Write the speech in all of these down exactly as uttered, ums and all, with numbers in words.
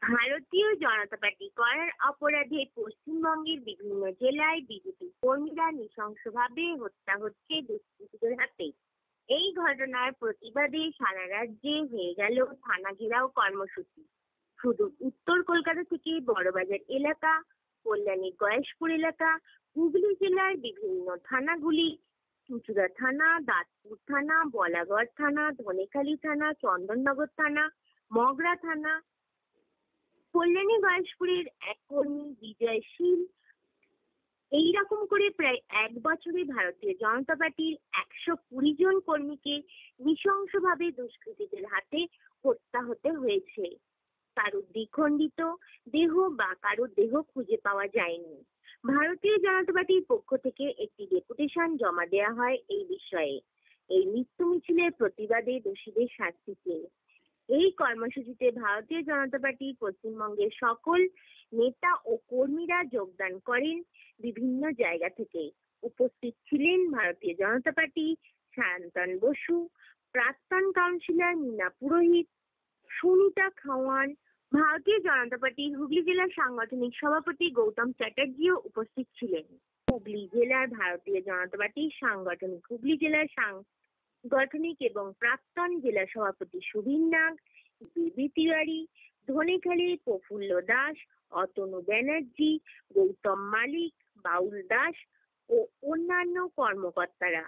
ভারতীয় জনতা পার্টি করার অপরাধে পশ্চিমবঙ্গের বিভিন্ন জেলায় বিজেপি কর্মীরা নৃশংসভাবে হত্যা হচ্ছে দুষ্কৃতীদের হাতে। এই ঘটনার প্রতিবাদে সারা রাজ্যে হয়ে গেল থানা ঘেরাও কর্মসূচি। শুধু উত্তর কলকাতা থেকে বড়বাজার এলাকা, কল্যাণীর গয়েশপুর এলাকা, হুগলি জেলার বিভিন্ন থানাগুলি, চুঁচুড়া থানা, দাঁতপুর থানা, বলাগড় থানা, ধনেখালি থানা, চন্দননগর থানা, মগরা থানা, কল্যাণী গয়েশপুরের এক কর্মী বিজয় শীল, এইরকম করে প্রায় এক বছরে ভারতীয় জনতা পার্টির একশো কুড়ি জন কর্মীকে নৃশংসভাবে দুষ্কৃতীদের হাতে হত্যা হতে হয়েছে। কারোর দ্বিখণ্ডিত দেহ বা কারোর দেহ খুঁজে পাওয়া যায়নি। ভারতীয় জনতা পার্টির পক্ষ থেকে একটি ডেপুটেশন জমা দেওয়া হয় এই বিষয়ে। এই মৃত্যু মিছিলের প্রতিবাদে দোষীদের শাস্তি চেয়ে এই কর্মসূচিতে ভারতীয় জনতা পার্টির পশ্চিমবঙ্গের সকল নেতা ও কর্মীরা যোগদান করেন। বিভিন্ন জায়গা থেকে উপস্থিত ছিলেন ভারতীয় জনতা পার্টি সায়ন্তন বসু, প্রাক্তন কাউন্সিলর মীনা পুরোহিত, সুনিতা খাওয়ান, ভারতীয় জনতা পার্টির হুগলি জেলার সাংগঠনিক সভাপতি গৌতম চ্যাটার্জিও উপস্থিত ছিলেন। হুগলি জেলার ভারতীয় জনতা পার্টির সাংগঠনিক হুগলি জেলার সাংগঠনিক এবং প্রাক্তন জেলা সভাপতি সুবীর নাগ, বিবি তিওয়ারি, ধনেখালি প্রফুল্ল দাস, অতনু ব্যানার্জি, গৌতম মালিক, বাউল দাস ও অন্যান্য কর্মকর্তারা।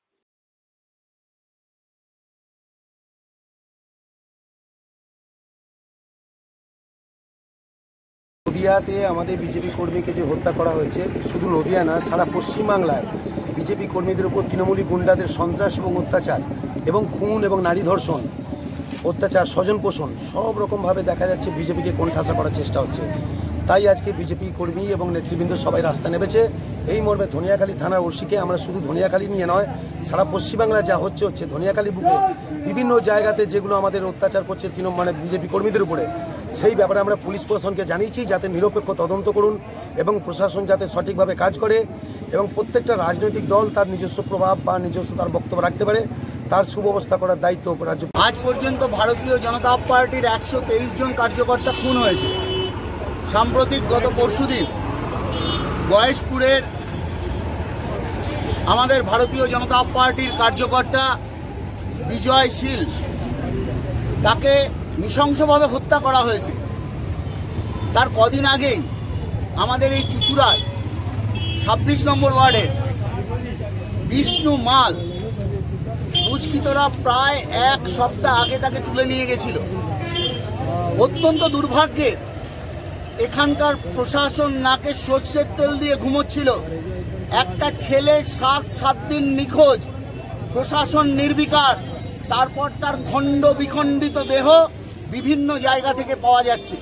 নদিয়াতে আমাদের বিজেপি কর্মীকে যে হত্যা করা হয়েছে, শুধু নদিয়া না, সারা পশ্চিমবাংলায় বিজেপি কর্মীদের উপর তৃণমূলী গুন্ডাদের সন্ত্রাস এবং অত্যাচার এবং খুন এবং নারী ধর্ষণ, অত্যাচার, স্বজন পোষণ সব রকমভাবে দেখা যাচ্ছে বিজেপিকে কোণঠাসা করার চেষ্টা হচ্ছে। তাই আজকে বিজেপি কর্মী এবং নেতৃবৃন্দ সবাই রাস্তা নেমেছে। এই মর্মে ধনিয়াখালী থানার ওসিকে আমরা শুধু ধনিয়াখালী নিয়ে নয়, সারা পশ্চিমবাংলায় যা হচ্ছে হচ্ছে ধনিয়াখালী বুকে বিভিন্ন জায়গাতে যেগুলো আমাদের অত্যাচার করছে তৃণমূল মানে বিজেপি কর্মীদের উপরে, সেই ব্যাপারে আমরা পুলিশ প্রশাসনকে জানিয়েছি যাতে নিরপেক্ষ তদন্ত করুন এবং প্রশাসন যাতে সঠিকভাবে কাজ করে এবং প্রত্যেকটা রাজনৈতিক দল তার নিজস্ব প্রভাব বা নিজস্ব তার বক্তব্য রাখতে পারে, তার সুব্যবস্থা করার দায়িত্ব রাজ্য। আজ পর্যন্ত ভারতীয় জনতা পার্টির একশো তেইশ জন কার্যকর্তা খুন হয়েছে। সাম্প্রতিক গত পরশুদিন গয়েশপুরের আমাদের ভারতীয় জনতা পার্টির কার্যকর্তা বিজয় শীল, তাকে নৃশংসভাবে হত্যা করা হয়েছে। তার কদিন আগেই আমাদের এই চুঁচুড়ার ছাব্বিশ নম্বর ওয়ার্ডের বিষ্ণু মাল দুষ্কৃতরা প্রায় এক সপ্তাহ আগে তাকে তুলে নিয়ে গেছিল। অত্যন্ত দুর্ভাগ্যের এখানকার প্রশাসন নাকে সর্ষের তেল দিয়ে ঘুমোচ্ছিল। একটা ছেলে সাত সাত দিন নিখোঁজ, প্রশাসন নির্বিকার, তারপর তার খণ্ড বিখণ্ডিত দেহ বিভিন্ন জায়গা থেকে পাওয়া যাচ্ছে।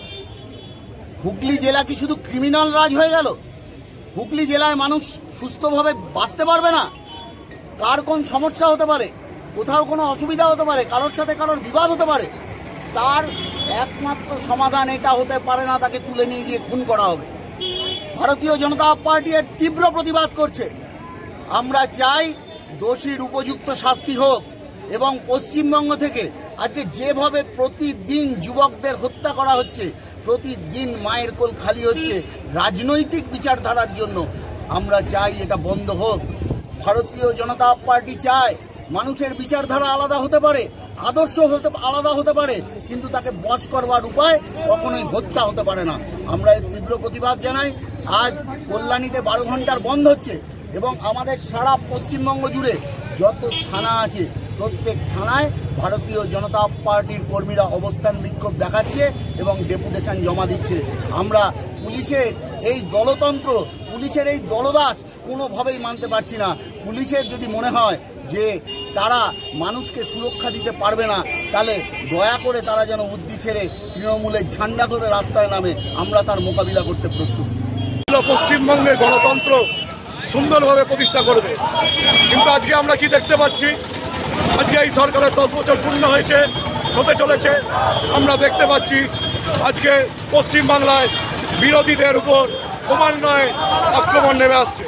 হুগলি জেলা কি শুধু ক্রিমিনাল রাজ হয়ে গেল? হুগলি জেলায় মানুষ সুস্থভাবে বাঁচতে পারবে না? কার কোন সমস্যা হতে পারে, কোথাও কোনো অসুবিধা হতে পারে, কারোর সাথে কারোর বিবাদ হতে পারে, তার একমাত্র সমাধান এটা হতে পারে না তাকে তুলে নিয়ে গিয়ে খুন করা হবে। ভারতীয় জনতা পার্টি এর তীব্র প্রতিবাদ করছে। আমরা চাই দোষীর উপযুক্ত শাস্তি হোক এবং পশ্চিমবঙ্গ থেকে আজকে যেভাবে প্রতিদিন যুবকদের হত্যা করা হচ্ছে, প্রতিদিন মায়ের কোল খালি হচ্ছে রাজনৈতিক বিচারধারার জন্য, আমরা চাই এটা বন্ধ হোক। ভারতীয় জনতা পার্টি চায় মানুষের বিচারধারা আলাদা হতে পারে, আদর্শ হতে আলাদা হতে পারে, কিন্তু তাকে বশ করবার উপায় কখনোই হত্যা হতে পারে না। আমরা এর তীব্র প্রতিবাদ জানাই। আজ কল্যাণীতে বারো ঘন্টার বন্ধ হচ্ছে এবং আমাদের সারা পশ্চিমবঙ্গ জুড়ে যত থানা আছে প্রত্যেক থানায় ভারতীয় জনতা পার্টির কর্মীরা অবস্থান বিক্ষোভ দেখাচ্ছে এবং ডেপুটেশন জমা দিচ্ছে। আমরা পুলিশের এই দলতন্ত্র, পুলিশের এই দলদাস কোনোভাবেই মানতে পারছি না। পুলিশের যদি মনে হয় যে তারা মানুষকে সুরক্ষা দিতে পারবে না, তাহলে দয়া করে তারা যেন বুদ্ধি ছেড়ে তৃণমূলের ঝান্ডা ধরে রাস্তায় নামে, আমরা তার মোকাবিলা করতে প্রস্তুত। পশ্চিমবঙ্গের গণতন্ত্র সুন্দরভাবে প্রতিষ্ঠা করবে, কিন্তু আজকে আমরা কি দেখতে পাচ্ছি, আজকে এই সরকারের দশ বছর পূর্ণ হয়েছে, হতে চলেছে। আমরা দেখতে পাচ্ছি আজকে পশ্চিমবাংলায় বিরোধীদের উপর ক্রমান্বয়ে আক্রমণ নেমে আসছে।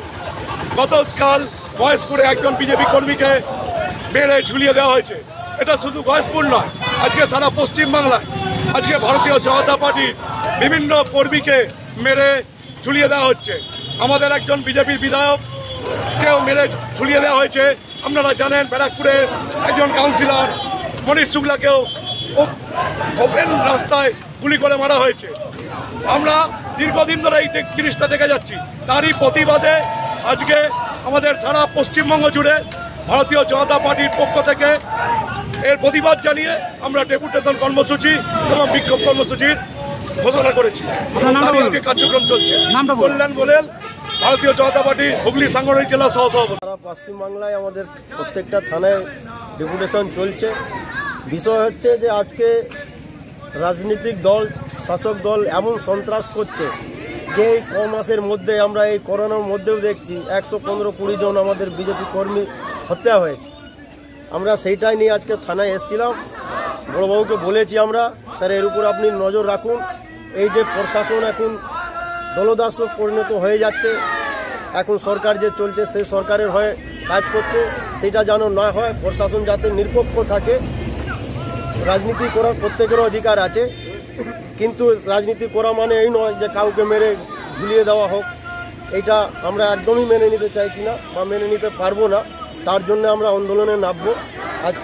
গতকাল গয়েশপুরে একজন বিজেপি কর্মীকে মেরে ঝুলিয়ে দেওয়া হয়েছে। এটা শুধু গয়েশপুর নয়, আজকে সারা পশ্চিমবাংলায় আজকে ভারতীয় জনতা পার্টির বিভিন্ন কর্মীকে মেরে ঝুলিয়ে দেওয়া হচ্ছে। আমাদের একজন বিজেপির বিধায়ককেও মেরে ঝুলিয়ে দেওয়া হয়েছে। আপনারা জানেন ব্যারাকপুরের একজন কাউন্সিলর মনীষ শুক্লাকেও ওপেন রাস্তায় গুলি করে মারা হয়েছে। আমরা দীর্ঘদিন ধরে এই জিনিসটা দেখে যাচ্ছি। তারই প্রতিবাদে আজকে আমাদের সারা পশ্চিমবঙ্গ জুড়ে ভারতীয় জনতা পার্টির পক্ষ থেকে এর প্রতিবাদ জানিয়ে আমরা ডেপুটেশন কর্মসূচি এবং বিক্ষোভ কর্মসূচির ঘোষণা করেছি। কার্যক্রম চলছে। কল্যাণ বলেন, ভারতীয় জনতা পার্টি হুগলি সাংগঠনিক জেলা সহসভাপতি। সারা পশ্চিমবাংলায় আমাদের প্রত্যেকটা থানায় ডেপুটেশন চলছে। বিষয় হচ্ছে যে আজকে রাজনৈতিক দল, শাসক দল এমন সন্ত্রাস করছে যে এই ক মাসের মধ্যে আমরা এই করোনার মধ্যেও দেখছি একশো পনেরো কুড়ি জন আমাদের বিজেপি কর্মী হত্যা হয়েছে। আমরা সেইটাই নিয়ে আজকে থানায় এসেছিলাম। বড়বাবুকে বলেছি আমরা, স্যার এর উপর আপনি নজর রাখুন। এই যে প্রশাসন এখন দলদাস পরিণত হয়ে যাচ্ছে, এখন সরকার যে চলছে সেই সরকারের হয়ে কাজ করছে, সেটা যেন না হয়। প্রশাসন যাতে নিরপেক্ষ থাকে। রাজনীতি করার প্রত্যেকের অধিকার আছে, কিন্তু রাজনীতি করা মানে এই নয় যে কাউকে মেরে ঝুলিয়ে দেওয়া হোক। এটা আমরা একদমই মেনে নিতে চাইছি না বা মেনে নিতে পারবো না। তার জন্য আমরা আন্দোলনে নামবো আজকে।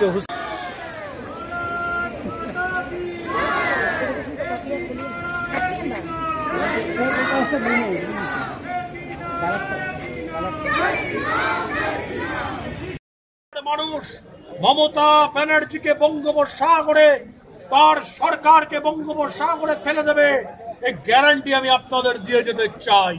মানুষ মমতা ব্যানার্জিকে বঙ্গোপসাগরে, তার সরকারকে বঙ্গোপসাগরে ফেলে দেবে, এই গ্যারান্টি আমি আপনাদের দিয়ে যেতে চাই।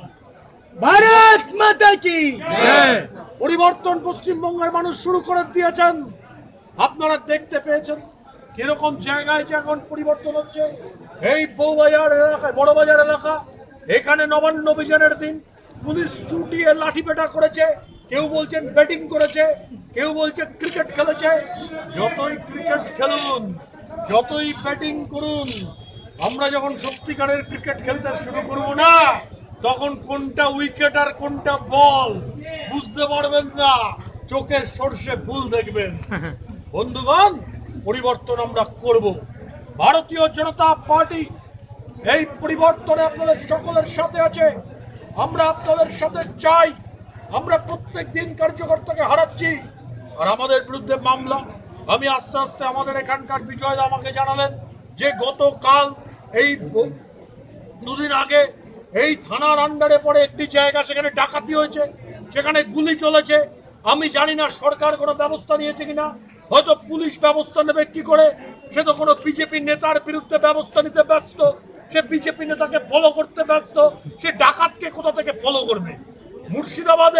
ভারত মাতা কি জয়। পরিবর্তন পশ্চিমবঙ্গের মানুষ শুরু করে দিয়েছেন। আপনারা দেখতে পেয়েছেন কিরকম জায়গায় এখন পরিবর্তন হচ্ছে। এই বউবাজার এলাকায়, বড় বাজার এলাকা, এখানে নবান্ন অভিযানের দিন পুলিশ চুটিয়ে লাঠিপেটা করেছে। কেউ বলছেন ব্যাটিং করেছে, কেউ বলছে ক্রিকেট খেলেছে। যতই ক্রিকেট খেলুন, যতই ব্যাটিং করুন, আমরা যখন সত্যিকারের ক্রিকেট খেলতে শুরু করবো না, তখন কোনটা উইকেট আর কোনটা বল বুঝতে পারবেন না। চোখের সর্ষে ফুল দেখবেন। বন্ধুগণ, পরিবর্তন আমরা করব। ভারতীয় জনতা পার্টি এই পরিবর্তনে আপনাদের সকলের সাথে আছে। আমরা আপনাদের সাথে চাই। আমরা প্রত্যেক দিন কার্যকর্তাকে হারাচ্ছি, আর আমাদের বিরুদ্ধে মামলা। আমি আস্তে আস্তে আমাদের এখানকার বিজয় আমাকে জানালেন যে গতকাল এই দুদিন আগে এই থানার আন্ডারে পড়ে একটি জায়গা, সেখানে ডাকাতি হয়েছে, সেখানে গুলি চলেছে। আমি জানি না সরকার কোনো ব্যবস্থা নিয়েছে কিনা, হয়তো পুলিশ ব্যবস্থা নেবে কি করে। সে তো কোনো বিজেপি নেতার বিরুদ্ধে ব্যবস্থা নিতে ব্যস্ত, সে বিজেপি নেতাকে ফলো করতে ব্যস্ত। সে ডাকাতকে কোথা থেকে ফলো করবে? মুর্শিদাবাদে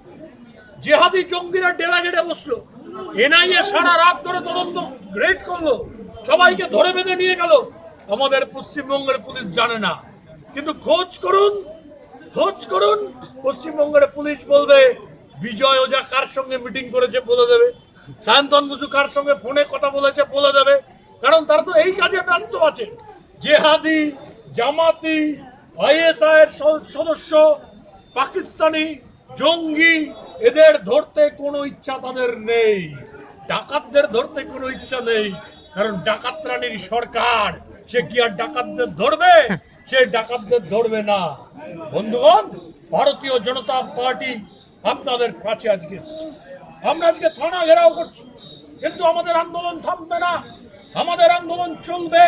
জেহাদি জঙ্গিরা ডেরা গেড়ে বসলো, এনআইএ সারা রাত ধরে তদন্ত রেড করলো, সবাইকে ধরে বেঁধে নিয়ে গেল। আমাদের পশ্চিমবঙ্গের পুলিশ জানে না, কিন্তু খোঁজ করুন, খোঁজ করুন। পশ্চিমবঙ্গের পুলিশ বলবে বিজয় ওঝা কার সঙ্গে মিটিং করেছে বলে দেবে, সায়ন্তন বসু কার সঙ্গে ফোনে কথা বলেছে বলে দেবে, কারণ তারা তো এই কাজে ব্যস্ত আছে। জেহাদি, জামাতি, আইএসআই এর সদস্য, পাকিস্তানি জঙ্গি, এদের ধরতে কোনো ইচ্ছা তাদের নেই। ডাকাতদের ধরতে কোনো ইচ্ছা নেই, কারণ ডাকাত রানীর সরকার, সে কি আর ডাকাতদের ধরবে? সে ডাকাতদের ধরবে না। বন্ধুগণ, ভারতীয় জনতা পার্টি আপনাদের কাছে আজকে এসেছে। আমরা আজকে থানা ঘেরাও করছি, কিন্তু আমাদের আন্দোলন থামবে না, আমাদের আন্দোলন চলবে।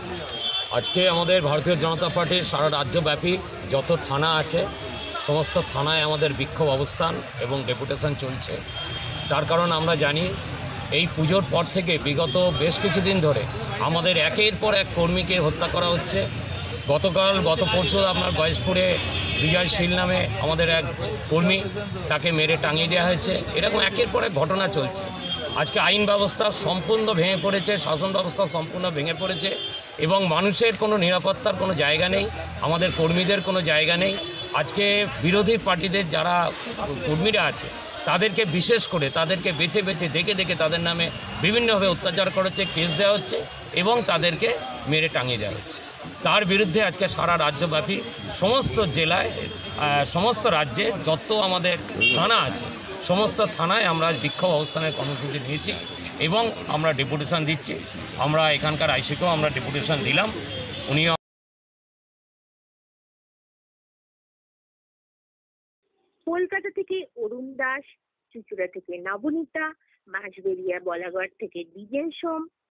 আজকে আমাদের ভারতীয় জনতা পার্টির সারা রাজ্যব্যাপী যত থানা আছে, সমস্ত থানায় আমাদের বিক্ষোভ অবস্থান এবং ডেপুটেশন চলছে। তার কারণ আমরা জানি এই পুজোর পর থেকে বিগত বেশ কিছুদিন ধরে আমাদের একের পর এক কর্মীকে হত্যা করা হচ্ছে। গতকাল গত পরশু আপনার গয়েশপুরে বিজয় শীল নামে আমাদের এক কর্মী, তাকে মেরে টাঙিয়ে দেওয়া হয়েছে। এরকম একের পর এক ঘটনা চলছে। আজকে আইন ব্যবস্থা সম্পূর্ণ ভেঙে পড়েছে, শাসন ব্যবস্থা সম্পূর্ণ ভেঙে পড়েছে এবং মানুষের কোনো নিরাপত্তার কোনো জায়গা নেই, আমাদের কর্মীদের কোনো জায়গা নেই। আজকে বিরোধী পার্টিদের যারা কর্মীরা আছে তাদেরকে বিশেষ করে তাদেরকে বেছে বেছে দেখে দেখে তাদের নামে বিভিন্নভাবে অত্যাচার করেছে, কেস দেওয়া হচ্ছে এবং তাদেরকে মেরে টাঙিয়ে দেওয়া হচ্ছে। তার বিরুদ্ধে আজকে সারা রাজ্যব্যাপী সমস্ত জেলায়, সমস্ত রাজ্যে যত আমাদের থানা আছে, সমস্ত থানায় আমরা বিক্ষোভ অবস্থানের কর্মসূচি নিয়েছি এবং আমরা ডেপুটেশন দিচ্ছি। আমরা এখানকার আইসিকেও আমরা ডেপুটেশন দিলাম, উনিও। কলকাতা থেকে অরুণ দাস, চুঁচুড়া থেকে নবনীতা, বাঁশবেড়িয়া বলাগড় থেকে দ্বিজেন সোম,